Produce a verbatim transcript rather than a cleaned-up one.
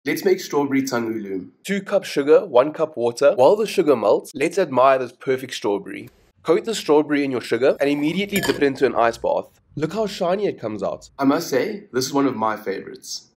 Let's make strawberry Tanghulu. two cups sugar, one cup water. While the sugar melts, let's admire this perfect strawberry. Coat the strawberry in your sugar and immediately dip it into an ice bath. Look how shiny it comes out. I must say, this is one of my favorites.